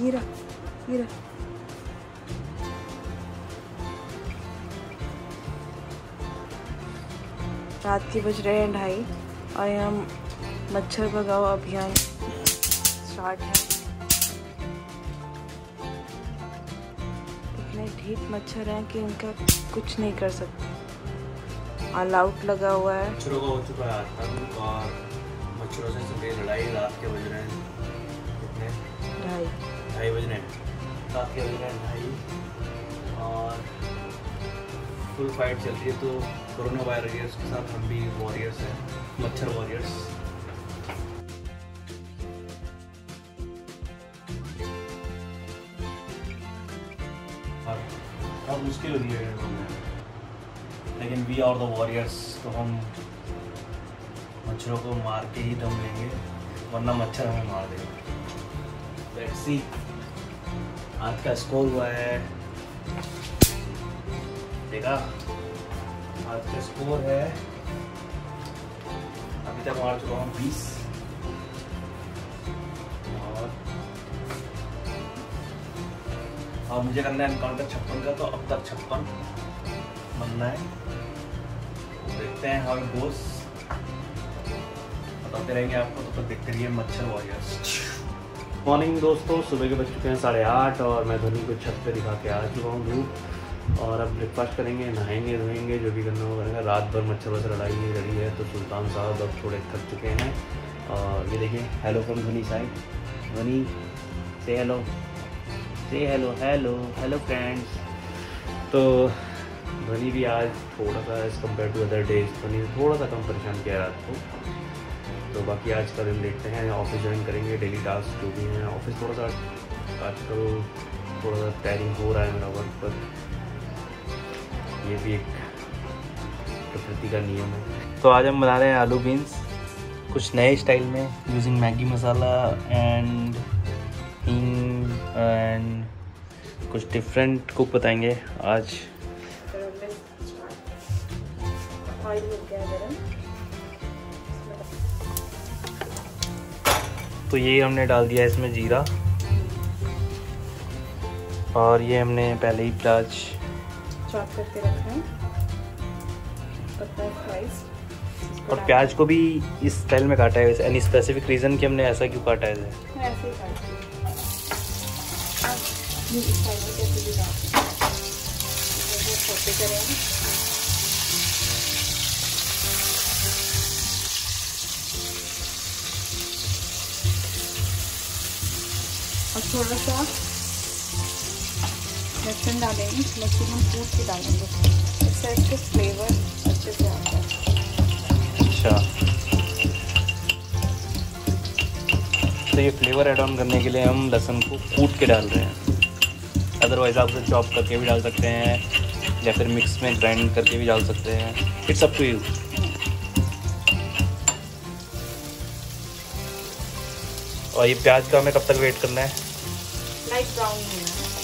हीरा हीरा। रात के बज रहे हैं 2:30 और यहाँ मच्छर भगाओ अभियान स्टार्ट है। इतने ढीठ मच्छर हैं कि इनका कुछ नहीं कर सकते। ऑल आउट लगा हुआ है। मच्छरों का हो चुका है आतंक और मच्छरों से सुबह लड़ाई। रात के बज रहे हैं कितने? 2:30 बज रहे हैं। रात के बज रहे हैं 2:30 और फुल फाइट चल रही है। तो कोरोना वायरस के साथ हम भी वॉरियर्स हैं, मच्छर वॉरियर्स। अब मुश्किल हो रही है लेकिन वी आर द वॉरियर्स। तो हम मच्छरों को मार के ही दम लेंगे वरना मच्छर हमें मार देगा। लेट्स सी आज का स्कोर हुआ है, देखा आज का स्कोर है अभी तक मार चुका हूँ 20 और अब मुझे करना है एनकाउंटर 56 का। तो अब तक 56 बनना है। देखते हैं हाउ इट गोस, बताते रहेंगे आपको। तो देखते रहिए मच्छर वॉरियर्स। मॉर्निंग दोस्तों, सुबह के बज चुके हैं 8:30 और मैं ध्वनि को छत पे दिखा के आ चुका हूँ। और अब ब्रेकफास्ट करेंगे, नहाएंगे धोएंगे, जो भी करना होगा करेंगे। रात भर मच्छरों से लड़ाई नहीं लड़ी है तो सुल्तान साहब अब थोड़े थक चुके हैं। और ये देखिए हेलो फ्रॉम ध्वनि साइड। ध्वनि से हेलो, से हेलो हेलो हेलो फ्रेंड्स। तो ध्वनि भी आज थोड़ा सा as compared to other days Dhwani ने थोड़ा सा कम परेशान किया रात को। तो बाकी आज का दिन देखते हैं, ऑफिस ज्वाइन करेंगे, डेली टास्क जो भी हैं। ऑफिस थोड़ा सा आजकल थोड़ा सा टायरिंग हो रहा है मेरा वर्क, पर ये भी एक प्रकृति का नियम है। तो आज हम बना रहे हैं आलू बीन्स कुछ नए स्टाइल में, using Maggi masala and hing and कुछ डिफरेंट कुक बताएंगे आज। तो ये हमने डाल दिया इसमें जीरा और ये हमने पहले ही प्याज चॉप करके रखा है, और प्याज को भी इस स्टाइल में काटा है। एनी स्पेसिफिक रीज़न कि हमने ऐसा क्यों काटा है? ऐसे ही काटा है। इस स्टाइल में कैसे भी काटते हैं, छोटे करेंगे। और थोड़ा सा लहसुन डालेंगे। लहसुन हम कूट के डालेंगे, इससे इसके फ्लेवर अच्छे से आता है। अच्छा, तो ये फ्लेवर ऐड ऑन करने के लिए हम लहसुन को कूट के डाल रहे हैं। अदरवाइज आप उसे चॉप करके भी डाल सकते हैं या फिर मिक्स में ग्राइंड करके भी डाल सकते हैं। It's up to you. और ये प्याज का हमें कब तक वेट करना है? लाइट ब्राउन है।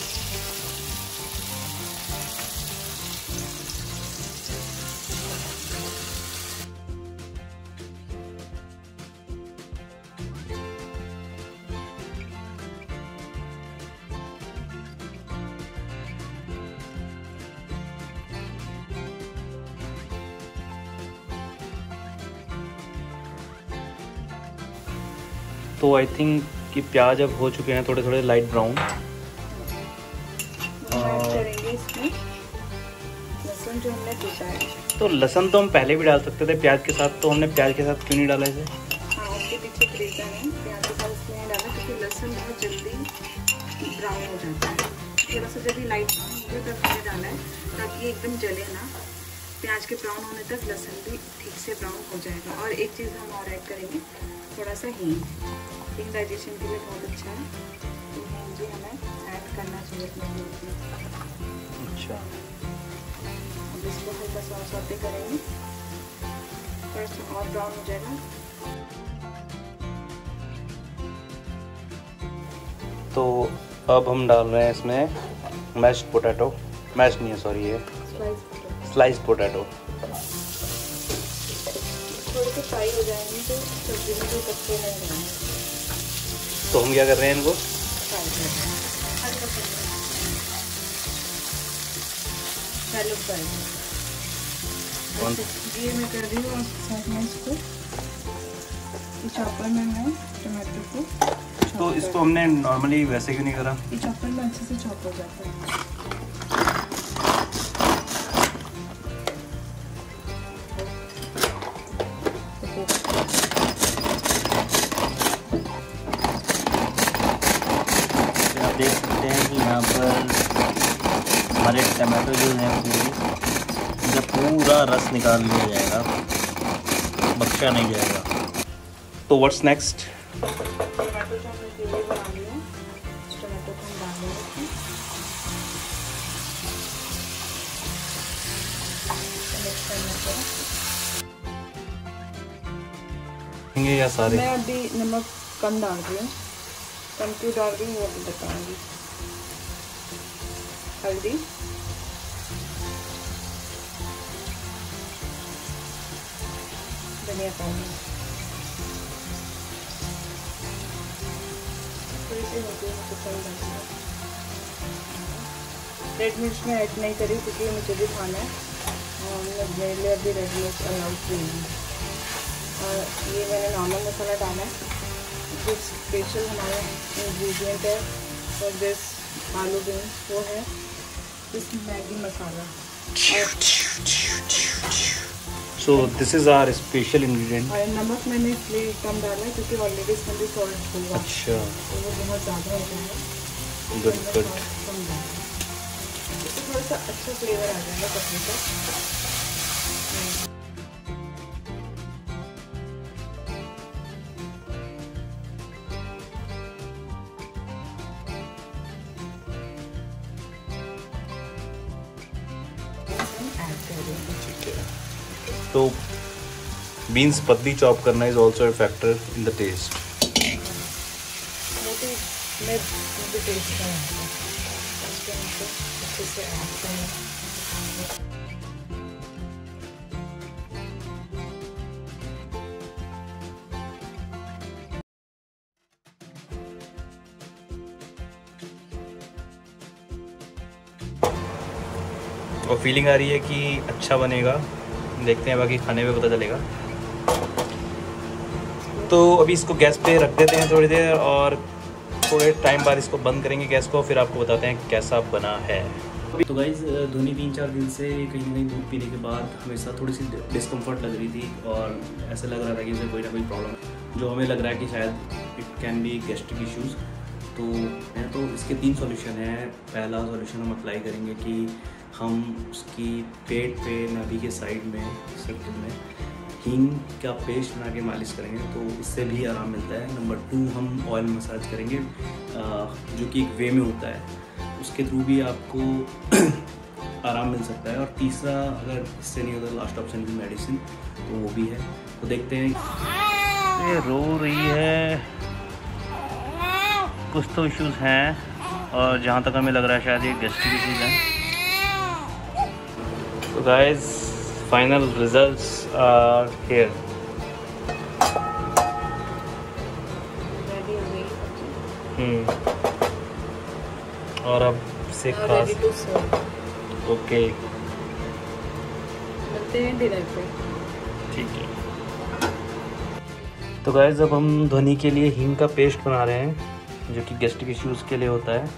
तो आई थिंक कि प्याज अब हो चुके हैं थोड़े थोड़े लाइट ब्राउन। करेंगे इसमें लहसुन जो हमने कूटा है। तो लहसुन तो हम पहले भी डाल सकते थे प्याज के साथ, तो हमने प्याज के साथ क्यों नहीं डाला इसे? हाँ, उसके पीछे एक रीज़न है। प्याज के साथ इसलिए नहीं डाला क्योंकि लहसुन बहुत जल्दी ब्राउन हो जाता है। थोड़ा सा जब भी लाइट ब्राउन हो तब हमने डाला है ताकि एकदम जले ना। प्याज के ब्राउन होने तक लहसुन भी ठीक से ब्राउन हो जाएगा। और एक चीज़ हम और ऐड करेंगे, थोड़ा सा हींग। हींग डाइजेशन के लिए बहुत अच्छा है, तो हींग भी हमें ऐड करना चाहिए अपने दूध में। अच्छा, अब इसको हल्का सा सौते करेंगे, थोड़ा सा और ब्राउन हो जाएगा। तो अब हम डाल रहे हैं इसमें मैश्ड पोटैटो। मैश नहीं है, सॉरी, ये स्लाइस्ड पोटैटो। थोड़े से फ्राई हो जाएंगे तो सब्जी में कोई कच्चे नहीं रहेंगे। तो हम क्या कर रहे हैं, इनको फ्राई कर रहे हैं, हल्का सा शैलो फ्राई। ये मैं कर रही हूँ साथ में इसको चॉपर में मैं टमाटो को। तो इसको हमने नॉर्मली वैसे क्यों नहीं करा? ये चॉपर में अच्छे से चॉप हो जाता है। आप देख सकते हैं कि यहाँ पर हमारे टमाटो जो हैं इनका पूरा रस निकाल लिया जाएगा, बख्शा नहीं जाएगा। तो व्हाट्स नेक्स्ट? टमाटो जो हमने ग्रेवी बना ली है, इस टमाटो को हम डाल देंगे, मिक्स करना ये या सारे? मैं अभी नमक कम डाल रही हूँ, कम क्यों डाल रही हूँ वो भी बताऊँगी। हल्दी, धनिया पाउडर, थोड़ी सी होती है मुझे सही लगती है। रेड मिर्च में ऐड नहीं करी क्योंकि मुझे भी खाना है और मेरे लिए अभी रेड मिर्च अलाउड नहीं है। और ये मैंने नॉर्मल मसाला डाला है। जो स्पेशल हमारा इंग्रेडिएंट है फॉर दिस आलू बीन्स वो है this Maggi masala. So this is our special ingredient. और नमक मैंने इसलिए कम डाला है क्योंकि ऑलरेडी इसमें भी सॉल्ट होगा। अच्छा, तो वो बहुत ज़्यादा हो जाएगा। Good good. कम डालना, इससे थोड़ा सा अच्छा फ्लेवर आ जाएगा चटनी का। ठीक है, तो बीन्स पतली चॉप करना is also a factor in the taste. मोटी में भी टेस्ट का है, इसके अंदर अच्छे से ऐड करें। और फीलिंग आ रही है कि अच्छा बनेगा, देखते हैं बाकी खाने में पता चलेगा। तो अभी इसको गैस पे रख देते हैं थोड़ी देर और थोड़े टाइम बाद इसको बंद करेंगे गैस को, फिर आपको बताते हैं कैसा बना है। तो गाइज़ धोनी 3-4 दिन से कहीं ना कहीं दूध पीने के बाद हमेशा थोड़ी सी डिस्कम्फर्ट लग रही थी और ऐसा लग रहा था कि उसे कोई ना कोई प्रॉब्लम है, जो हमें लग रहा है कि शायद it can be gastric issues. तो इसके 3 सॉल्यूशन हैं। पहला सॉल्यूशन हम अप्लाई करेंगे कि हम उसकी पेट पे नाभि के साइड में सर्कल में हींग का पेस्ट बना के मालिश करेंगे, तो इससे भी आराम मिलता है। नंबर 2 हम ऑयल मसाज करेंगे जो कि एक वे में होता है, उसके थ्रू भी आपको आराम मिल सकता है। और तीसरा अगर इससे नहीं होता लास्ट ऑप्शन की मेडिसिन, तो वो भी है। तो देखते हैं। ये रो रही है, कुछ तो इश्यूज़ हैं और जहाँ तक हमें लग रहा है शायद ये गैस्ट्रिक इश्यूज़ हैं। तो guys final results are here. Ready हो गई और अब से खास ओके मिलते हैं डिनर पे। ठीक है। तो गाइस अब हम ध्वनि के लिए हींग का पेस्ट बना रहे हैं जो कि गैस्ट्रिक इश्यूज़ के लिए होता है।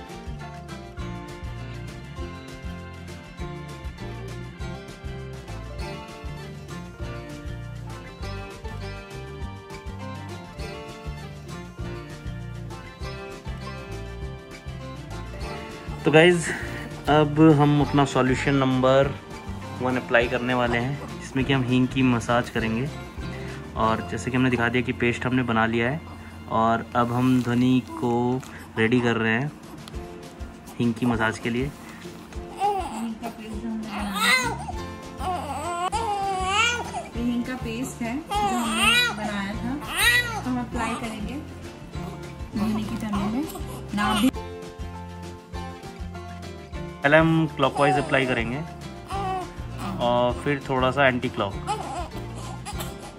तो गाइज़ अब हम अपना सॉल्यूशन नंबर 1 अप्लाई करने वाले हैं, जिसमें कि हम हींग की मसाज करेंगे। और जैसे कि हमने दिखा दिया कि पेस्ट हमने बना लिया है और अब हम ध्वनि को रेडी कर रहे हैं हींग की मसाज के लिए। हींग का पेस्ट है जो हमने बनाया था, तो हम अप्लाई करेंगे ध्वनि की tummy में। नाभि पहले हम क्लॉकवाइज अप्लाई करेंगे और फिर थोड़ा सा एंटी क्लॉक।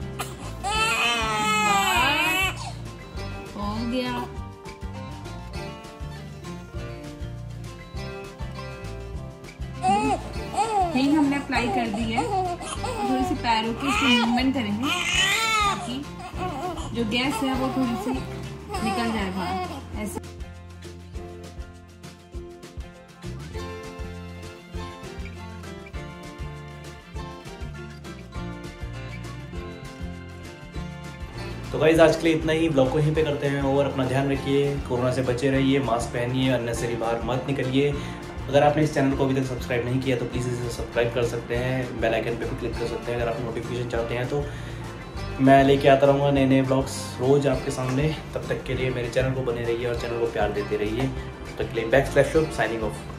हो गया। हींग हमने अप्लाई कर दी है। थोड़ी सी पैरों की मूवमेंट करेंगे ताकि जो गैस है वो थोड़ी सी निकल जाए बाहर ऐसे। तो गाइस आज के लिए इतना ही, ब्लॉग को यहीं पे करते हैं और अपना ध्यान रखिए, कोरोना से बचे रहिए, मास्क पहनिए, अननेसेसरी बाहर मत निकलिए। अगर आपने इस चैनल को अभी तक सब्सक्राइब नहीं किया तो प्लीज़ इसे सब्सक्राइब कर सकते हैं, बेल आइकन पे भी क्लिक कर सकते हैं। अगर आप नोटिफिकेशन चाहते हैं तो मैं लेके आता रहूँगा नए नए ब्लॉग्स रोज़ आपके सामने। तब तक के लिए मेरे चैनल को बने रहिए और चैनल को प्यार देते रहिए। तब तक के लिए back slash Shubh signing of.